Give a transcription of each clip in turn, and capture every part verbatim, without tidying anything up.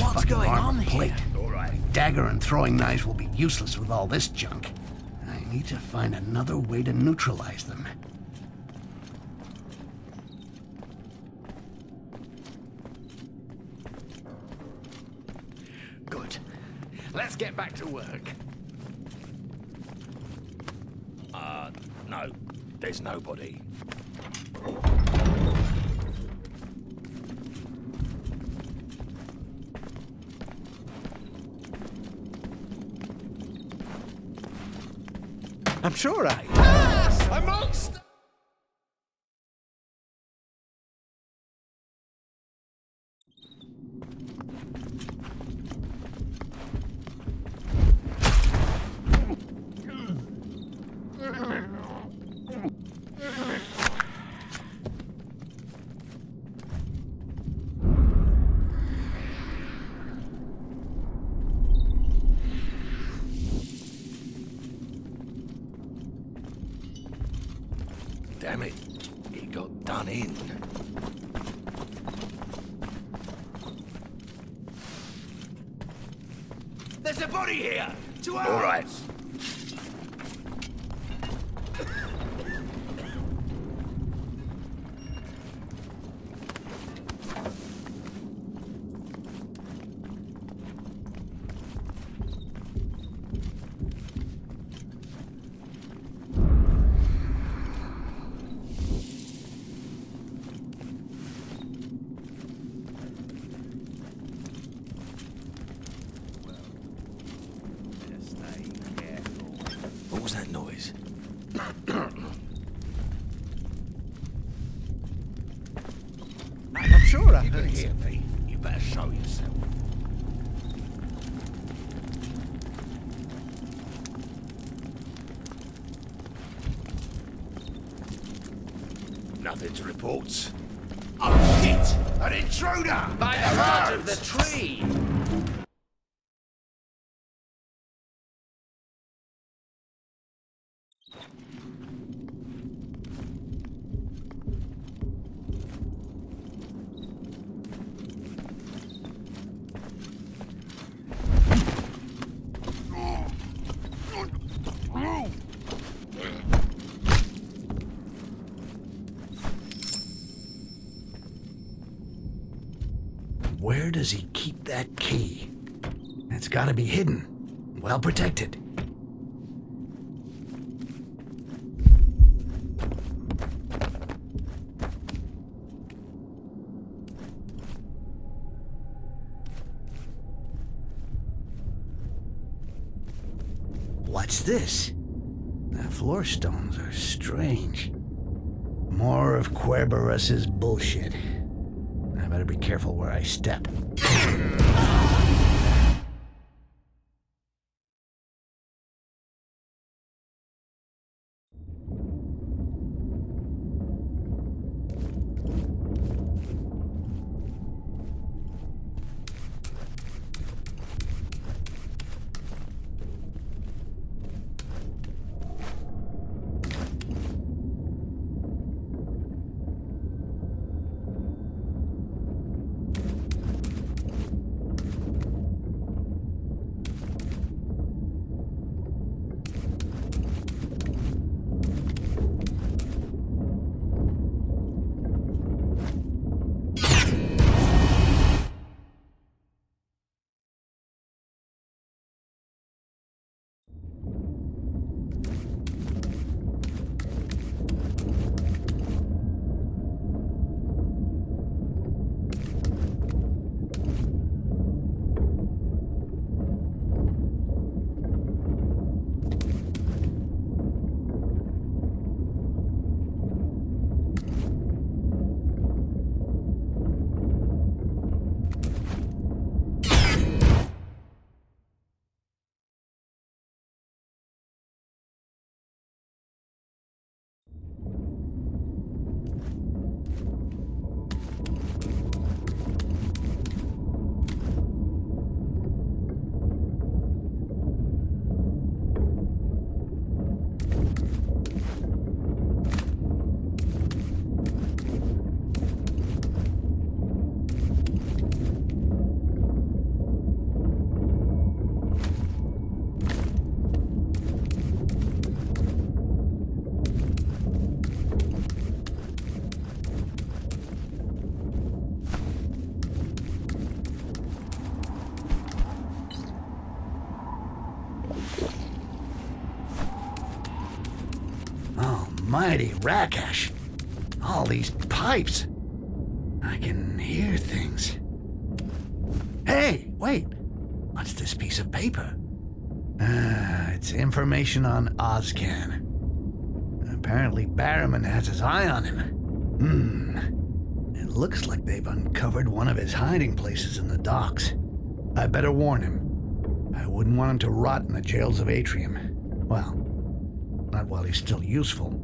What's fucking going armor on here? plate. All right. My dagger and throwing knives will be useless with all this junk. I need to find another way to neutralize them. Good. Let's get back to work. Uh, no. There's nobody. I'm sure I... Ah! A monster! Damn it, he got done in. There's a body here! To ours! All right. What was that noise? I'm sure I You can heard hear me. You better show yourself. Nothing to report. Oh shit! An intruder! By the heart of the tree! Where does he keep that key? It's gotta be hidden, well protected. What's this? The floor stones are strange. More of Querberus's bullshit. I better be careful where I step. almighty, Rakash. All these pipes. I can hear things. Hey, wait. What's this piece of paper? Ah, it's information on Ozcan. Apparently Barrowman has his eye on him. Hmm. It looks like they've uncovered one of his hiding places in the docks. I better warn him. I wouldn't want him to rot in the jails of Atrium. Well, not while he's still useful.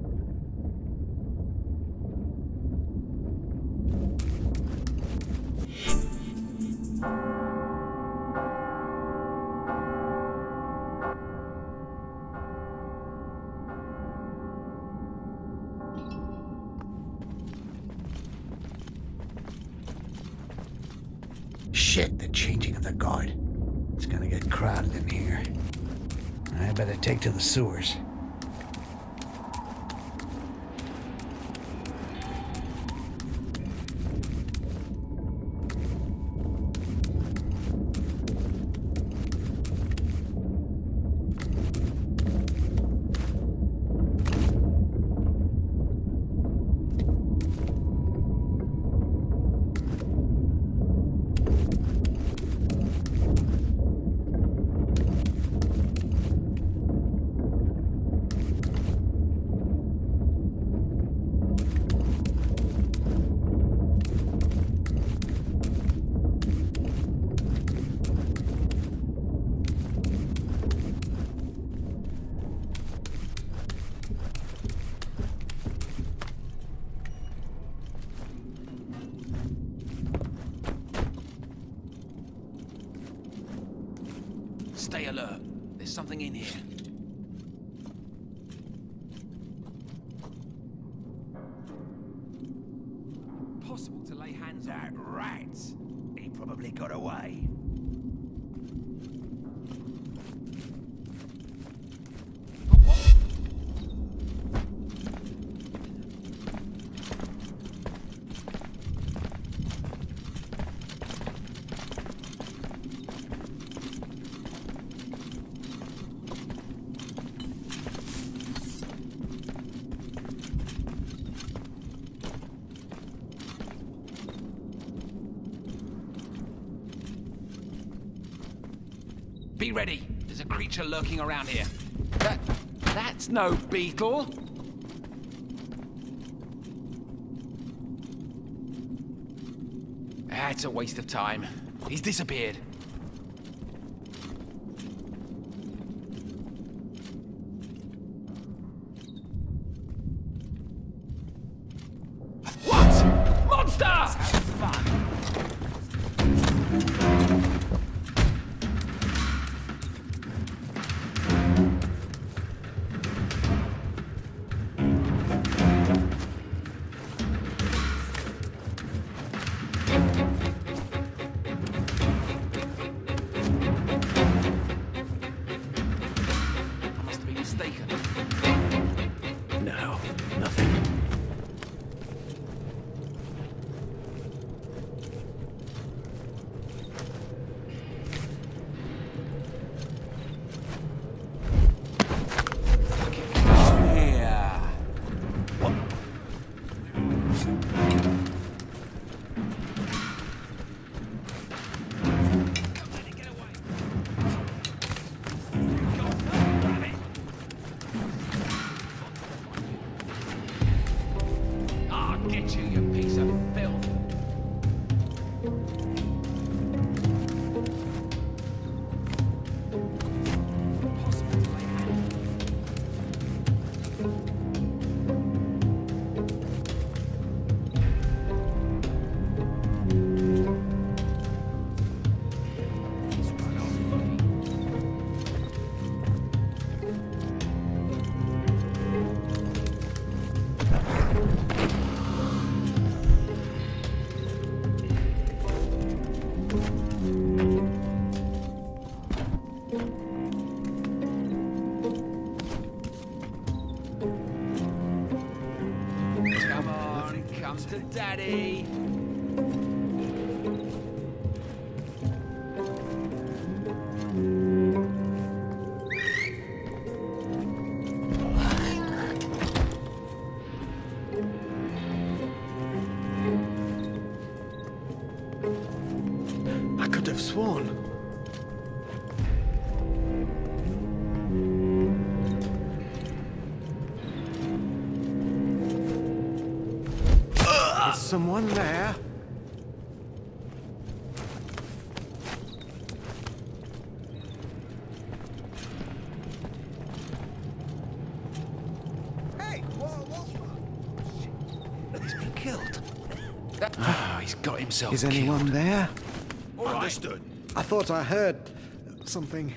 Shit, the changing of the guard. It's gonna get crowded in here. I better take to the sewers. Stay alert. There's something in here. Possible to lay hands on. That rat. He probably got away. Be ready. There's a creature lurking around here. That... that's no beetle. That's a waste of time. He's disappeared. What? Monster! Have fun. No, nothing. Fucking come here. What? Let it get away. Get you, you piece of filth. Possible to lay hands. Come on, it comes to Daddy. could have sworn. Is someone there? Hey, what's wrong? He's been killed. Oh, he's got himself Is anyone killed. there? All right. Understood. I thought I heard something.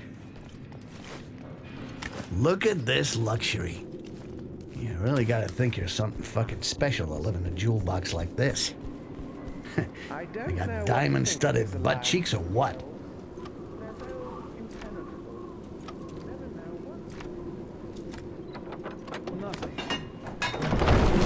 Look at this luxury. You really gotta think you're something fucking special to live in a jewel box like this. I don't They know got what diamond-studded to think butt is cheeks or what? They're so impenetrable. Never know what. Nothing.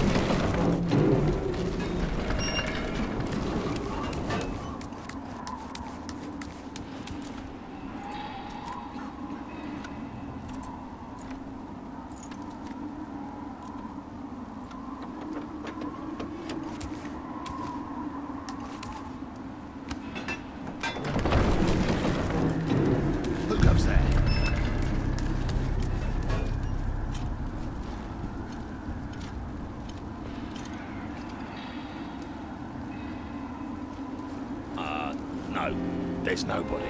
Who goes there? Uh, no. There's nobody.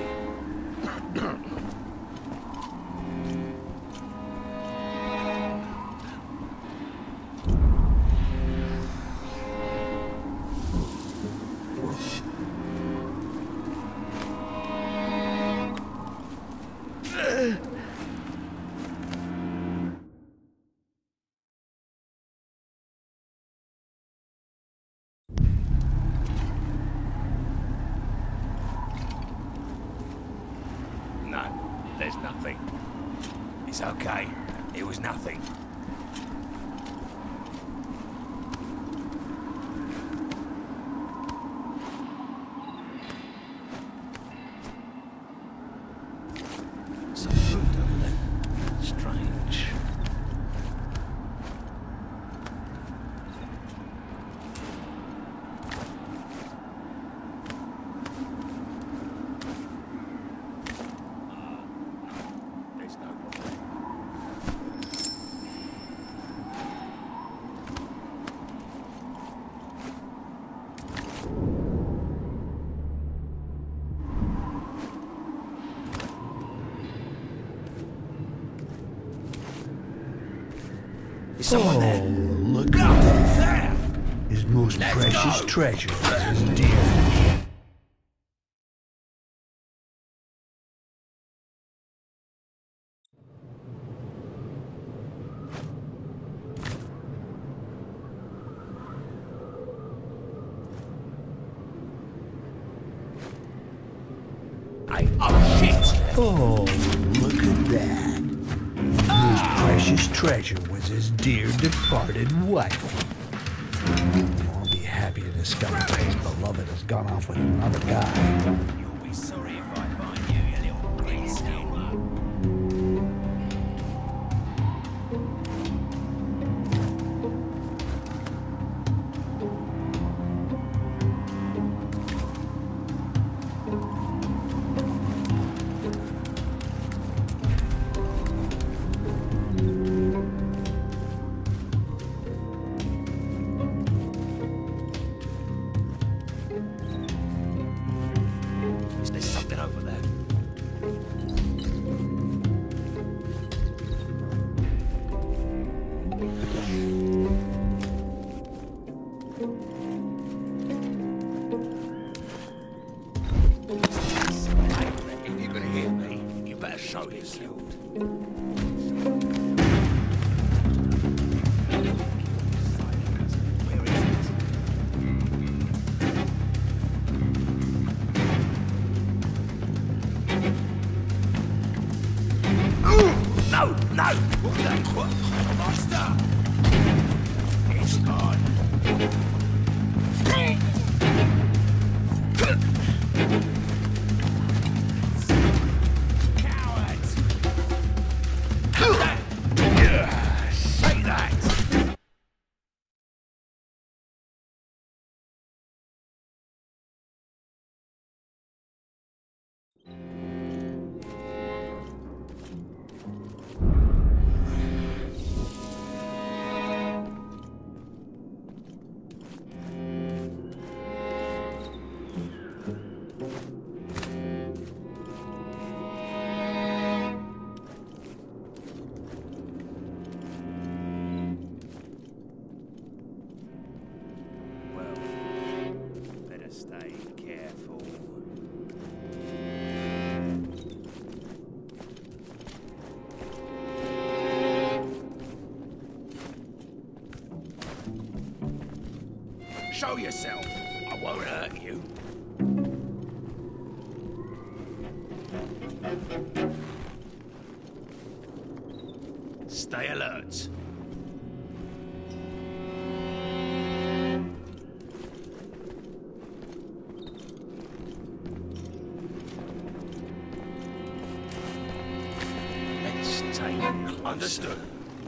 No, there's nothing. It's okay. It was nothing. Some food over there. Strange. There's nobody. Is someone Oh, there? look No, at that. there! His most Let's precious go. treasure is his dear. Hey, oh shit! Oh, look at that. His precious treasure was his dear departed wife. I'll be happy to discover that his beloved has gone off with another guy. You'll be sorry if I find you, you little green skin. There's something over there. Hey, if you're gonna hear me, you better show yourself. Where is it? No, no! What's that? What? Monster! It's gone. Better stay careful. Show yourself. I won't hurt you. Stay alert. Let's take a closer. Understood.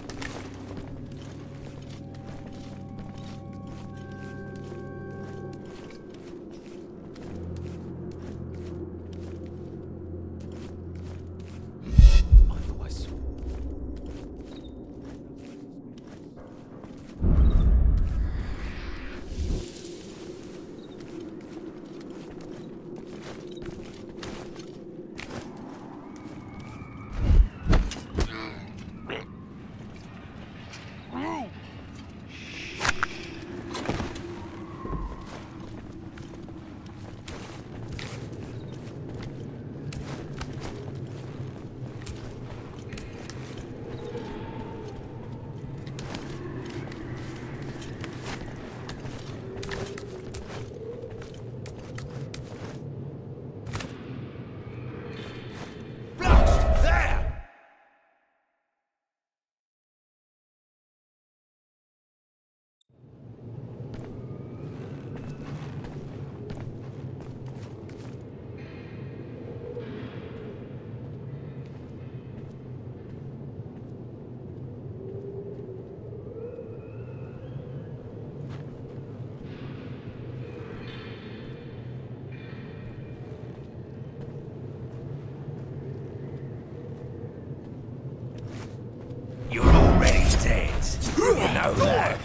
You're already dead. You know that.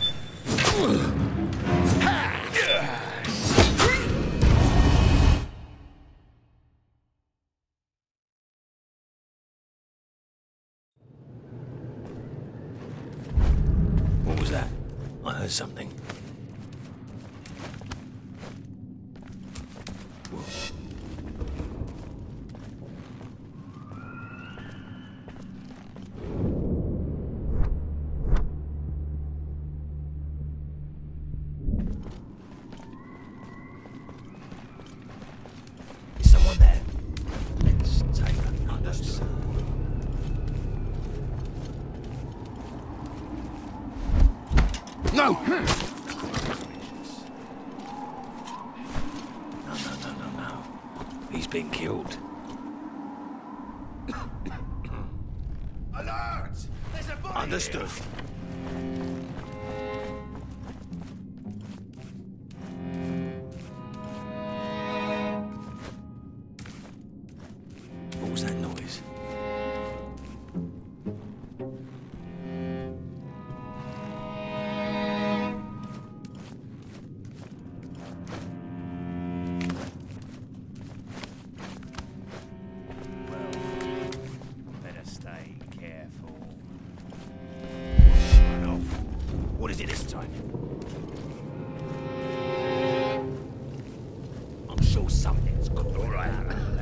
What was that? I heard something. No! No, no, no, no, no. He's been killed. Alert! There's a body. Understood. What was that noise? What is it this time? I'm sure something's cool. All right.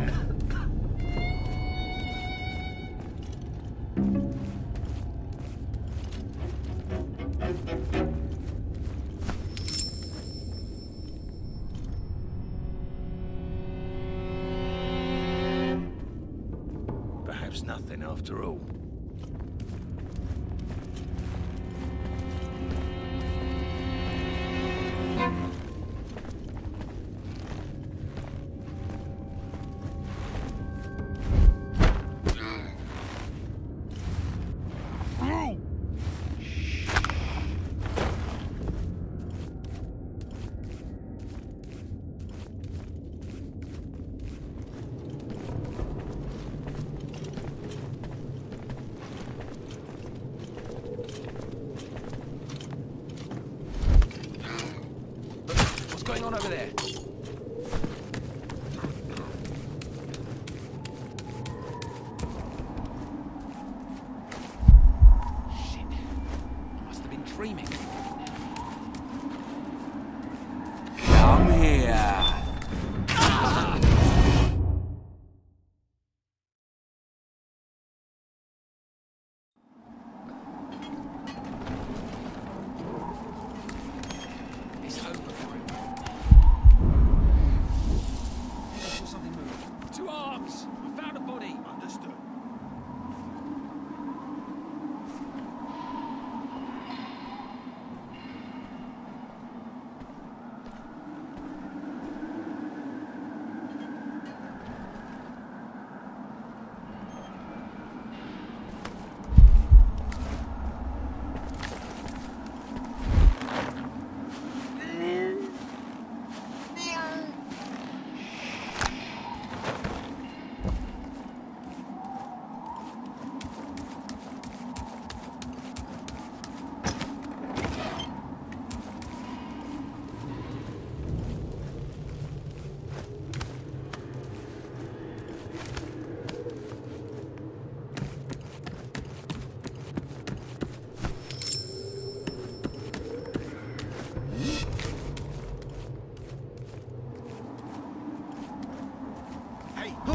Perhaps nothing after all. What's going on over there? Shit. I must have been dreaming. Come here.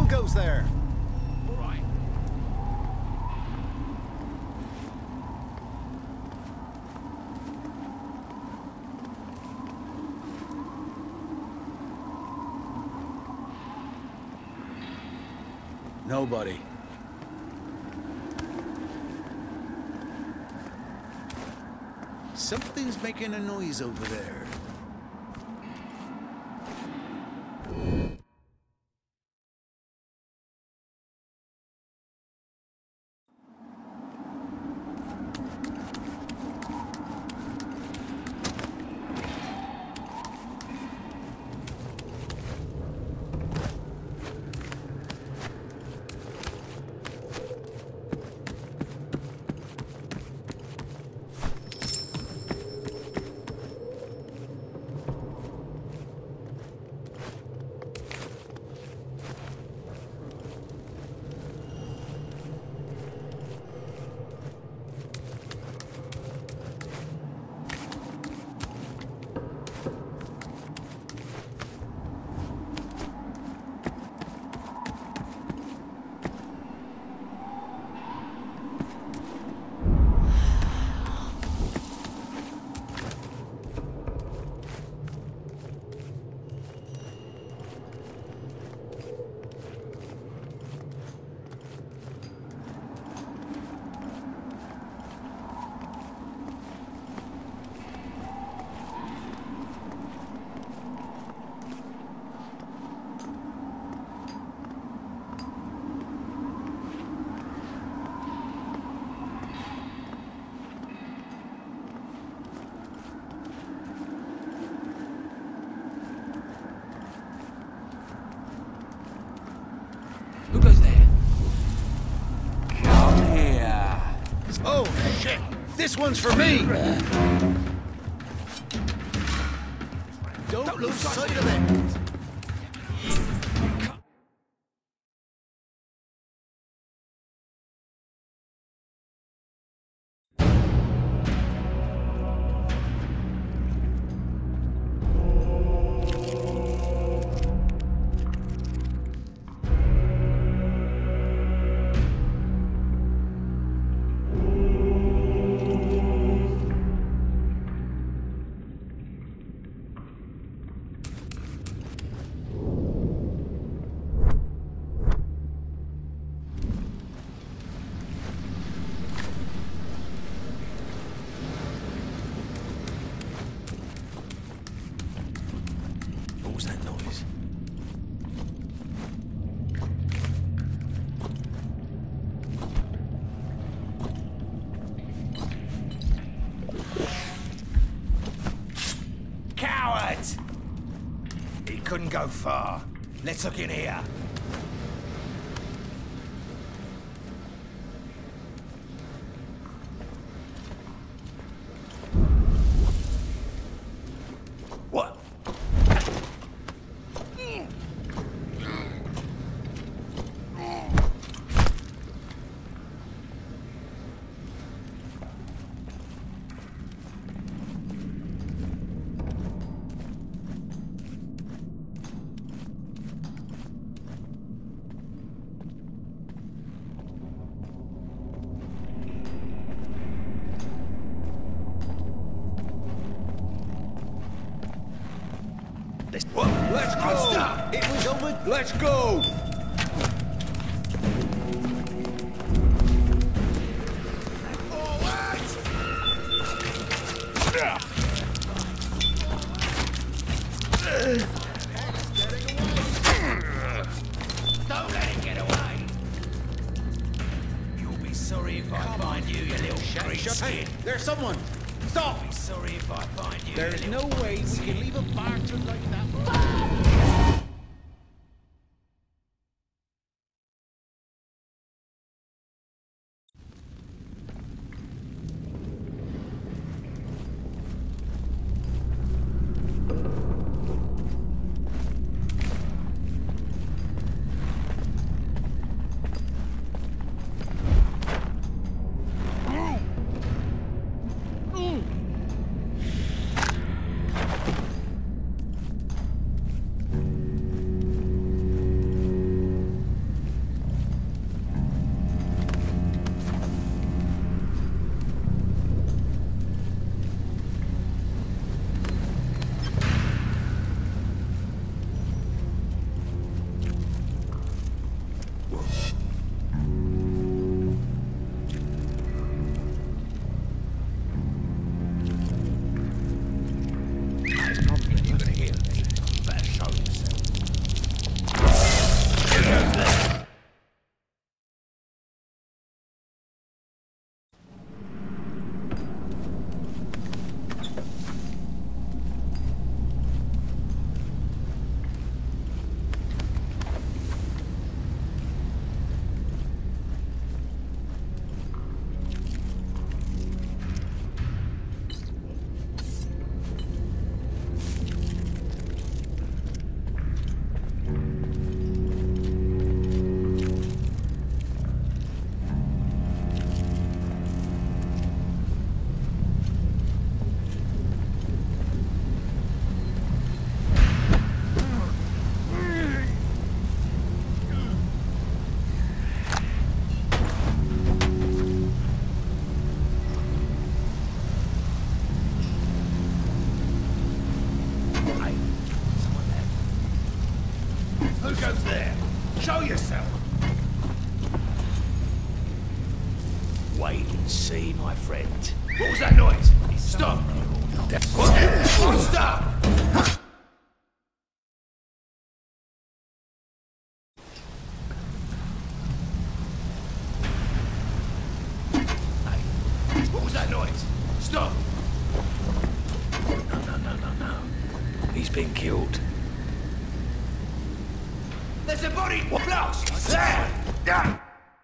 Who goes there? All right. Nobody. Something's making a noise over there. Who goes there? Come here. Oh, shit! This one's for me! Don't, Don't lose sight of it! What was that noise? Coward! He couldn't go far. Let's look in here. What? Let's, what? Let's go! Stop! It was over. Let's go! Don't let it get away! You'll be sorry if I find you, you little grease Shut skin. up! There's someone! Stop! I'll be sorry if I find you. There's you no little way grease we can skin. leave a bastard like that. Who goes there? Show yourself! Wait and see, my friend. What was that noise? Stop! What? Stop! What was that noise? Stop! No, no, no, no, no. He's been killed. There's a body! What? Blast! There! Yeah!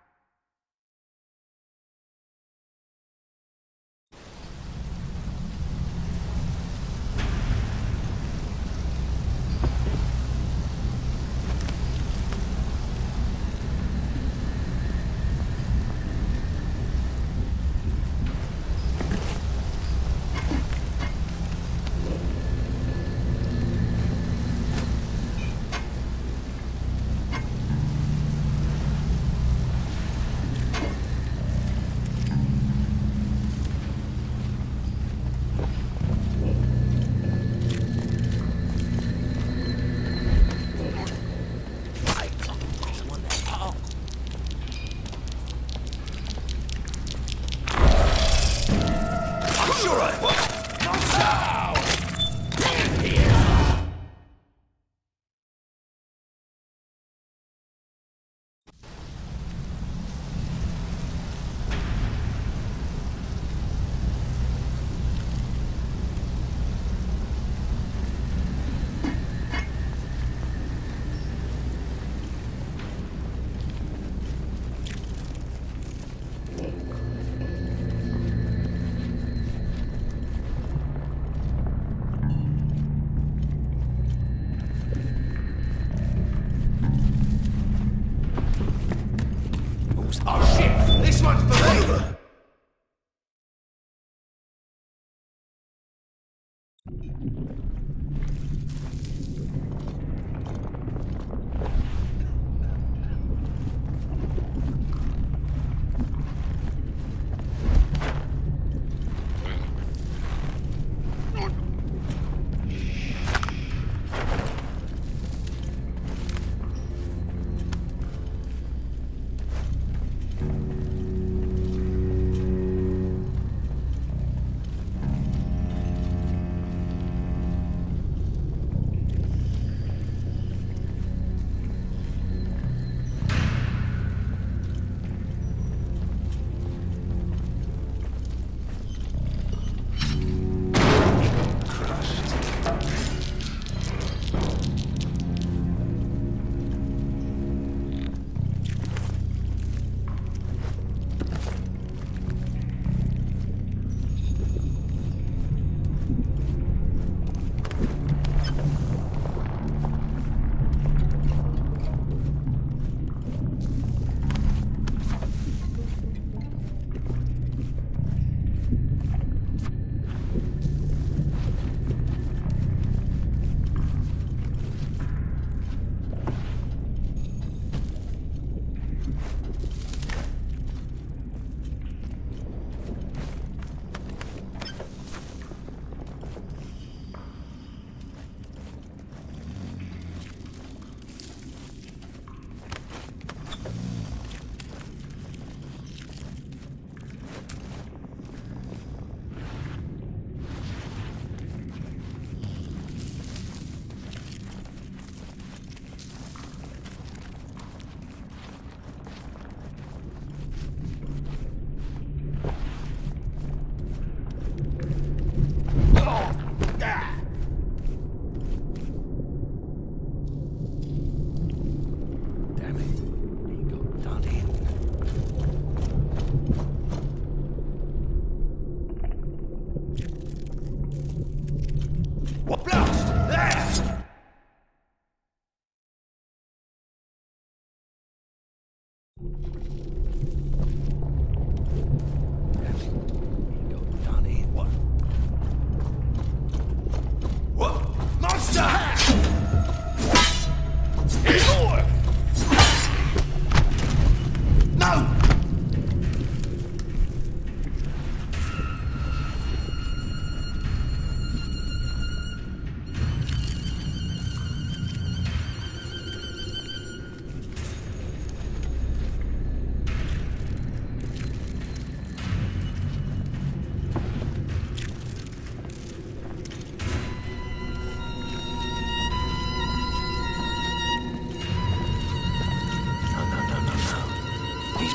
Oh shit! This one's for me!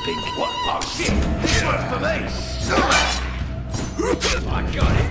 think. What? Oh shit! This one's for me! I got it!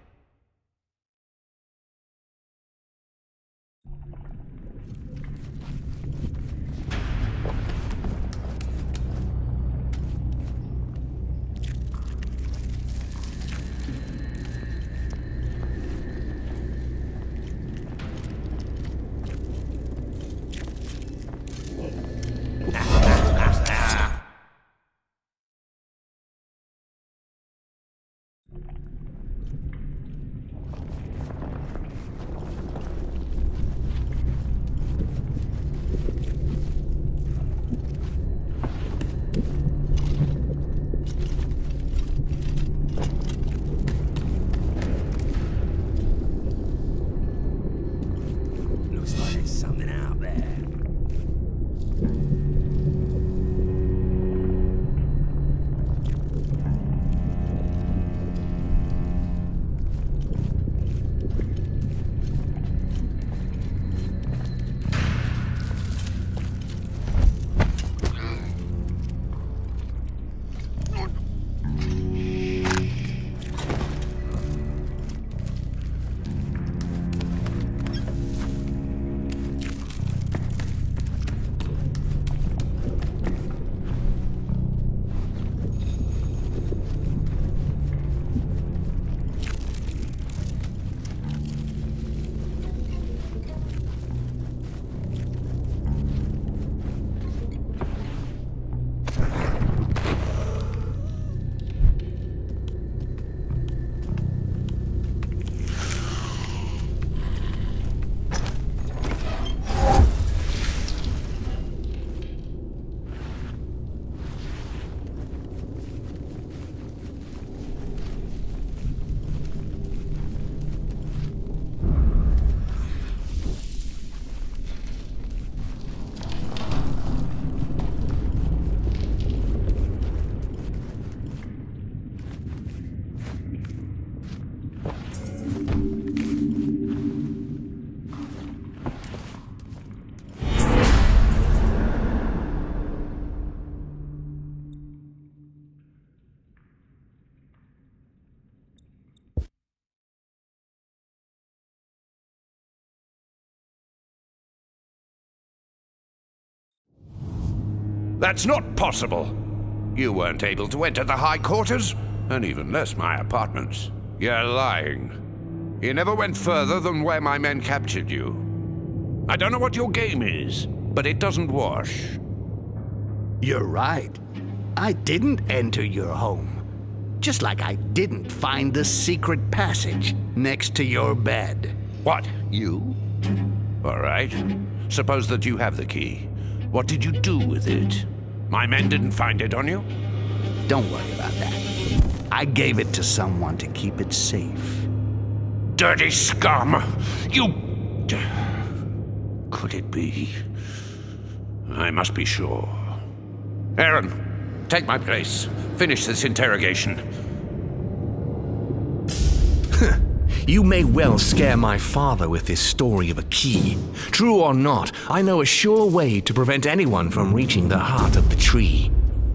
That's not possible. You weren't able to enter the high quarters, and even less my apartments. You're lying. You never went further than where my men captured you. I don't know what your game is, but it doesn't wash. You're right. I didn't enter your home. Just like I didn't find the secret passage next to your bed. What, you? All right. Suppose that you have the key. What did you do with it? My men didn't find it on you? Don't worry about that. I gave it to someone to keep it safe. Dirty scum! You... Could it be? I must be sure. Aaron, take my place. Finish this interrogation. You may well scare my father with this story of a key. True or not, I know a sure way to prevent anyone from reaching the heart of the tree.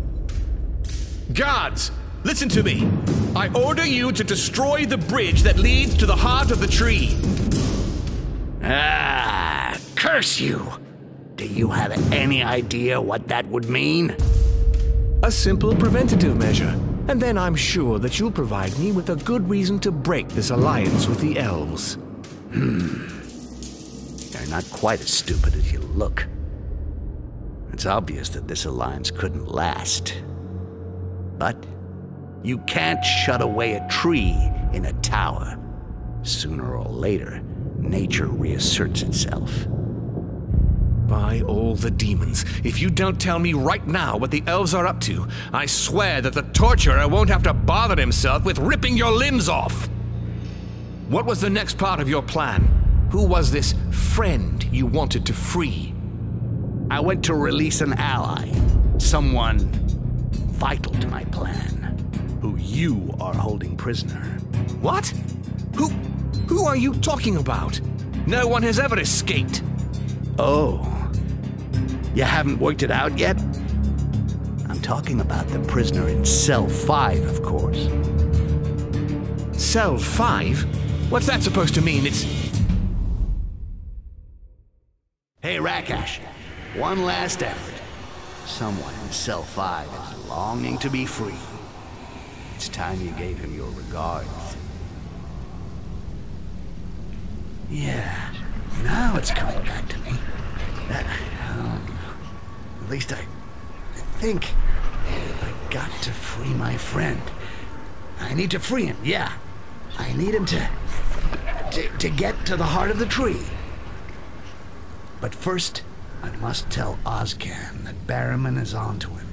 Guards, listen to me. I order you to destroy the bridge that leads to the heart of the tree. Ah, curse you! Do you have any idea what that would mean? A simple preventative measure. And then I'm sure that you'll provide me with a good reason to break this alliance with the elves. Hmm. You're not quite as stupid as you look. It's obvious that this alliance couldn't last. But you can't shut away a tree in a tower. Sooner or later, nature reasserts itself. By all the demons, if you don't tell me right now what the elves are up to, I swear that the torturer won't have to bother himself with ripping your limbs off! What was the next part of your plan? Who was this friend you wanted to free? I went to release an ally, someone vital to my plan, who you are holding prisoner. What? Who, who are you talking about? No one has ever escaped. Oh, you haven't worked it out yet? I'm talking about the prisoner in cell five, of course. Cell five? What's that supposed to mean? It's... Hey, Rakash, one last effort. Someone in cell five is longing to be free. It's time you gave him your regards. Yeah, now it's coming back to me. Uh, um, at least I, I think I got to free my friend. I need to free him, yeah. I need him to, to, to get to the heart of the tree. But first, I must tell Ozcan that Barrowman is onto him.